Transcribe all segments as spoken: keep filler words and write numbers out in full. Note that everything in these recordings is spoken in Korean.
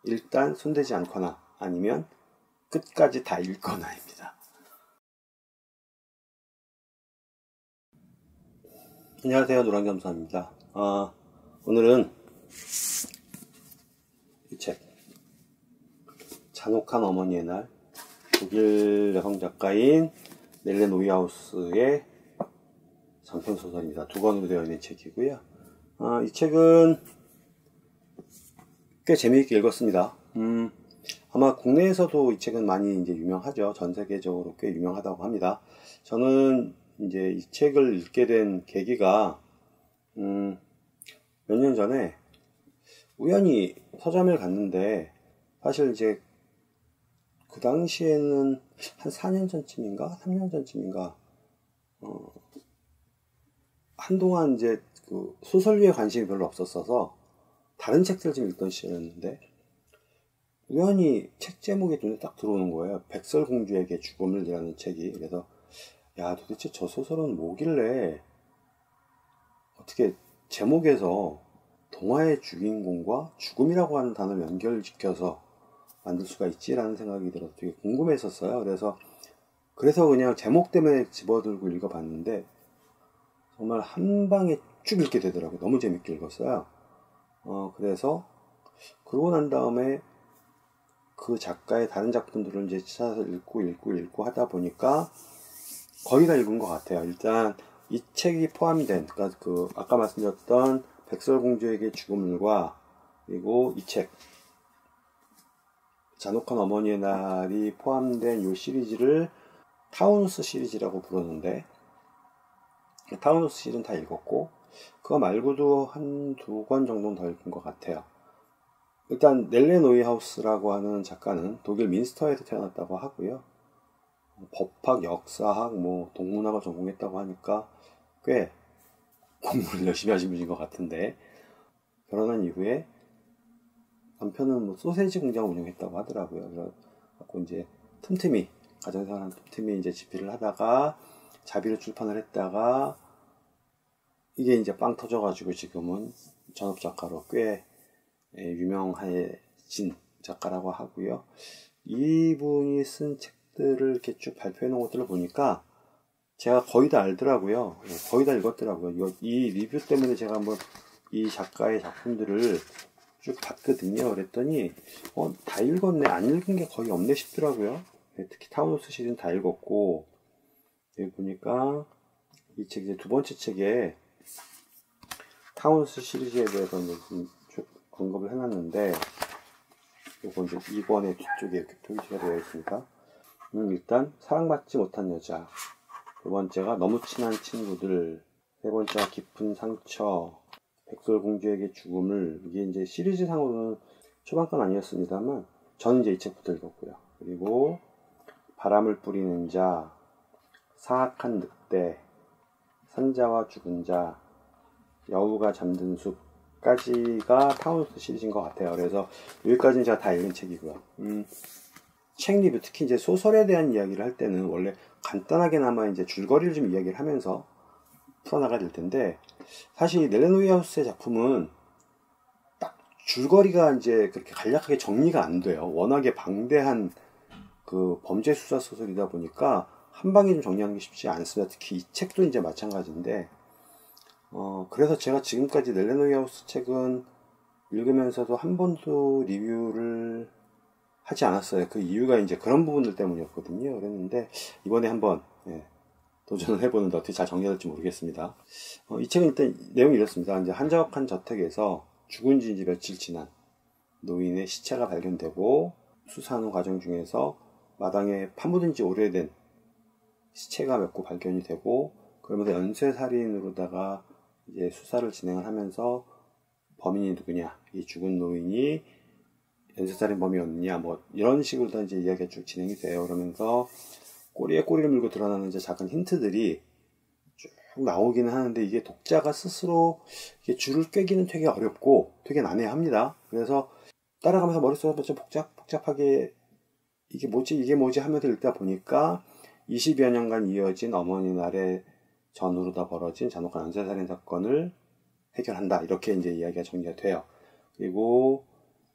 일단 손대지 않거나 아니면 끝까지 다 읽거나입니다. 안녕하세요, 노랑겸사입니다. 어, 오늘은 이 책 잔혹한 어머니의 날, 독일 여성 작가인 넬레 노이하우스의 장편소설입니다. 두 권으로 되어 있는 책이고요. 어, 이 책은 꽤 재미있게 읽었습니다. 음, 아마 국내에서도 이 책은 많이 이제 유명하죠. 전 세계적으로 꽤 유명하다고 합니다. 저는 이제 이 책을 읽게 된 계기가, 음, 몇 년 전에 우연히 서점을 갔는데, 사실 이제 그 당시에는 한 사 년 전쯤인가? 삼 년 전쯤인가? 어, 한동안 이제 그 소설류에 관심이 별로 없었어서 다른 책들을 좀 읽던 시절이었는데, 우연히 책 제목이 눈에 딱 들어오는 거예요. 백설공주에게 죽음을이라는 책이. 그래서 야, 도대체 저 소설은 뭐길래 어떻게 제목에서 동화의 주인공과 죽음이라고 하는 단어를 연결시켜서 만들 수가 있지라는 생각이 들어서 되게 궁금했었어요. 그래서 그래서 그냥 제목 때문에 집어들고 읽어봤는데 정말 한 방에 쭉 읽게 되더라고요. 너무 재밌게 읽었어요. 어, 그래서 그러고 난 다음에 그 작가의 다른 작품들을 이제 찾아서 읽고 읽고 읽고 하다 보니까 거의 다 읽은 것 같아요. 일단 이 책이 포함이 된, 그러니까 그 아까 말씀드렸던 백설공주에게 죽음을과 그리고 이 책 잔혹한 어머니의 날이 포함된 이 시리즈를 타우누스 시리즈라고 부르는데, 타우누스 시리즈는 다 읽었고 그거 말고도 한 두 권 정도는 더 읽은 것 같아요. 일단 넬레 노이하우스라고 하는 작가는 독일 민스터에서 태어났다고 하고요. 법학, 역사학, 뭐 동문학을 전공했다고 하니까 꽤 공부를 열심히 하신 분인 것 같은데, 결혼한 이후에 남편은 뭐 소세지 공장 운영했다고 하더라고요. 그래서 이제 틈틈이 가정생활한 틈틈이 이제 집필을 하다가 자비로 출판을 했다가 이게 이제 빵 터져가지고 지금은 전업 작가로 꽤 유명해진 작가라고 하고요. 이분이 쓴 책들을 이렇게 쭉 발표해 놓은 것들을 보니까 제가 거의 다 알더라고요. 거의 다 읽었더라고요. 이 리뷰 때문에 제가 한번 이 작가의 작품들을 쭉 봤거든요. 그랬더니 어, 다 읽었네. 안 읽은 게 거의 없네 싶더라고요. 특히 타우누스 시리즈는 다 읽었고, 여기 보니까 이 책 이제 두 번째 책에 타우누스 시리즈에 대해서 좀 쭉 언급을 해놨는데, 요거 이제 이 권의 뒤쪽에 이렇게 표시가 되어 있습니다. 음, 일단 사랑받지 못한 여자, 두 번째가 너무 친한 친구들, 세 번째가 깊은 상처, 백설공주에게 죽음을, 이게 이제 시리즈 상으로는 초반권 아니었습니다만 저는 이제 이 책부터 읽었고요. 그리고 바람을 뿌리는 자, 사악한 늑대, 산자와 죽은 자, 여우가 잠든 숲까지가 타우누스 시리즈인 것 같아요. 그래서 여기까지는 제가 다 읽은 책이고요. 음, 책 리뷰, 특히 이제 소설에 대한 이야기를 할 때는 원래 간단하게나마 이제 줄거리를 좀 이야기를 하면서 풀어나가야 될 텐데, 사실 넬레 노이하우스의 작품은 딱 줄거리가 이제 그렇게 간략하게 정리가 안 돼요. 워낙에 방대한 그 범죄 수사 소설이다 보니까 한 방에 좀 정리하는 게 쉽지 않습니다. 특히 이 책도 이제 마찬가지인데, 어, 그래서 제가 지금까지 넬레 노이하우스 책은 읽으면서도 한 번도 리뷰를 하지 않았어요. 그 이유가 이제 그런 부분들 때문이었거든요. 그랬는데 이번에 한번 예, 도전을 해보는데 어떻게 잘 정리가 될지 모르겠습니다. 어, 이 책은 일단 내용이 이렇습니다. 이제 한적한 저택에서 죽은 지 이제 며칠 지난 노인의 시체가 발견되고, 수사하는 과정 중에서 마당에 파묻은 지 오래된 시체가 몇 구 발견이 되고, 그러면서 연쇄살인으로다가 이제 수사를 진행을 하면서 범인이 누구냐, 이 죽은 노인이 연쇄살인 범이었느냐, 뭐 이런 식으로 다 이제 이야기가 쭉 진행이 돼요. 그러면서 꼬리에 꼬리를 물고 드러나는 이제 작은 힌트들이 쭉 나오기는 하는데, 이게 독자가 스스로 이게 줄을 꿰기는 되게 어렵고 되게 난해합니다. 그래서 따라가면서 머릿속에 좀 복잡, 복잡하게 이게 뭐지, 이게 뭐지 하면서 읽다 보니까 이십여 년간 이어진 어머니 날의 전후로 벌어진 잔혹한 연쇄살인 사건을 해결한다. 이렇게 이제 이야기가 정리가 돼요. 그리고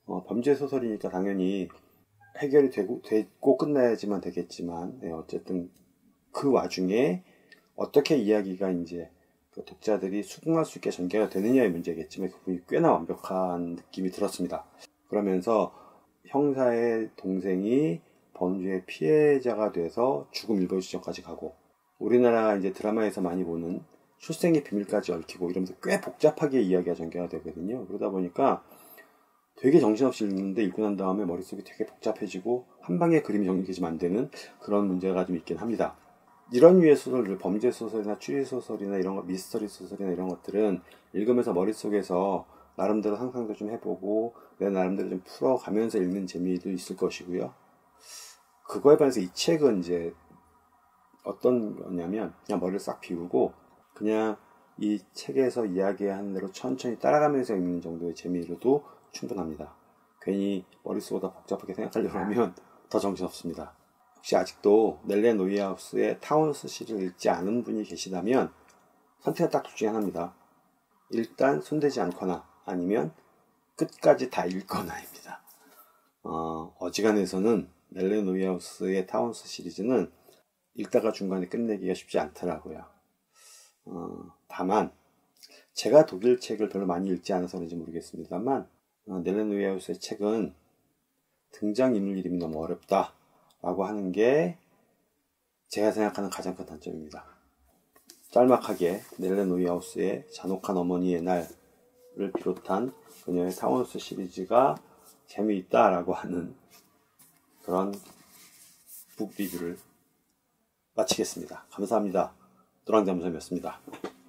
어, 범죄 소설이니까 당연히 해결이 되고, 되고 끝나야지만 되겠지만, 네, 어쨌든 그 와중에 어떻게 이야기가 이제 그 독자들이 수긍할 수 있게 전개가 되느냐의 문제겠지만 그 부분이 꽤나 완벽한 느낌이 들었습니다. 그러면서 형사의 동생이 범죄의 피해자가 돼서 죽음 일벌 지점까지 가고, 우리나라가 이제 드라마에서 많이 보는 출생의 비밀까지 얽히고 이러면서 꽤 복잡하게 이야기가 전개가 되거든요. 그러다 보니까 되게 정신없이 읽는데 읽고 난 다음에 머릿속이 되게 복잡해지고 한 방에 그림이 정리되지만 안 되는 그런 문제가 좀 있긴 합니다. 이런 류의 소설들, 범죄 소설이나 추리 소설이나 이런 거, 미스터리 소설이나 이런 것들은 읽으면서 머릿속에서 나름대로 상상도 좀 해보고 내 나름대로 좀 풀어가면서 읽는 재미도 있을 것이고요. 그거에 반해서 이 책은 이제 어떤 거냐면 그냥 머리를 싹 비우고 그냥 이 책에서 이야기하는 대로 천천히 따라가면서 읽는 정도의 재미로도 충분합니다. 괜히 머릿속보다 복잡하게 생각하려고 하면 더 정신없습니다. 혹시 아직도 넬레 노이하우스의 타운스 시리즈를 읽지 않은 분이 계시다면 선택은 딱 둘 중에 하나입니다. 일단 손대지 않거나 아니면 끝까지 다 읽거나입니다. 어, 어지간해서는 넬레 노이하우스의 타운스 시리즈는 읽다가 중간에 끝내기가 쉽지 않더라고요. 어, 다만 제가 독일 책을 별로 많이 읽지 않아서 그런지 모르겠습니다만 어, 넬레 노이하우스의 책은 등장인물 이름이 너무 어렵다 라고 하는 게 제가 생각하는 가장 큰 단점입니다. 짤막하게 넬레 노이하우스의 잔혹한 어머니의 날을 비롯한 그녀의 타운스 시리즈가 재미있다라고 하는 그런 북 리뷰를 마치겠습니다. 감사합니다. 노랑잠수함이었습니다.